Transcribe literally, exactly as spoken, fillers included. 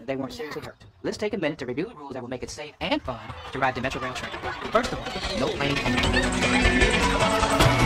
they weren't seriously hurt. Let's take a minute to review the rules that will make it safe and fun to ride the Metro Rail train. First of all, no playing on the